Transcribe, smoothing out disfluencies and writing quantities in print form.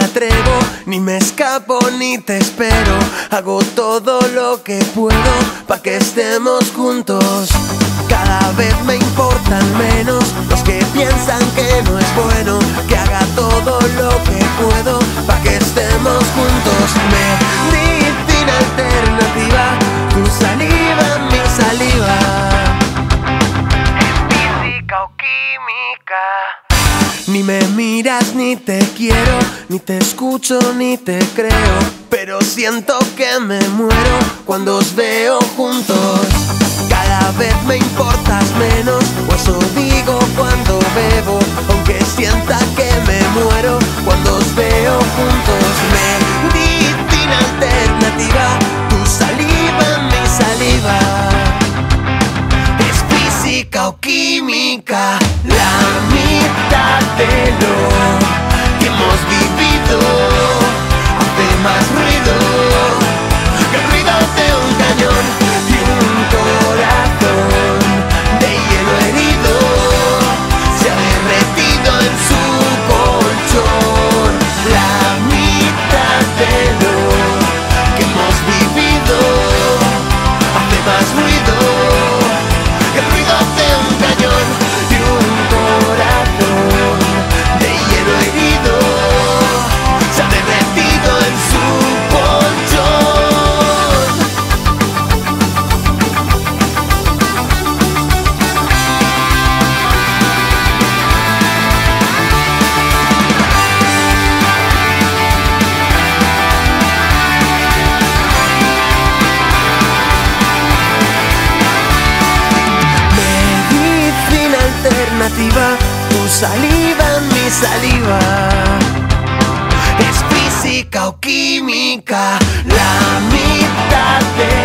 atrevo, ni me escapo ni te espero. Hago todo lo que puedo pa' que estemos juntos. Cada vez me importan menos los que piensan que no es bueno que haga todo lo que puedo pa' que estemos juntos. Medicina alternativa, tu saliva, mi saliva. Física o química. Ni me miras ni te quiero, ni te escucho ni te creo, pero siento que me muero cuando os veo juntos. Cada vez me importas menos, o eso digo cuando bebo, aunque sienta que me muero cuando os veo juntos. Medicina alternativa, tu saliva, mi saliva. Es física o química, la mitad de lo que hemos vivido hace más ruido que el ruido de un cañón y un corazón de hielo herido se ha derretido en su colchón. La mitad de lo que hemos vivido hace más ruido que el ruido de un cañón y un corazón de hielo herido se ha derretido en su colchón. Medicina alternativa, tu saliva, mi saliva. Es física o química, la mitad de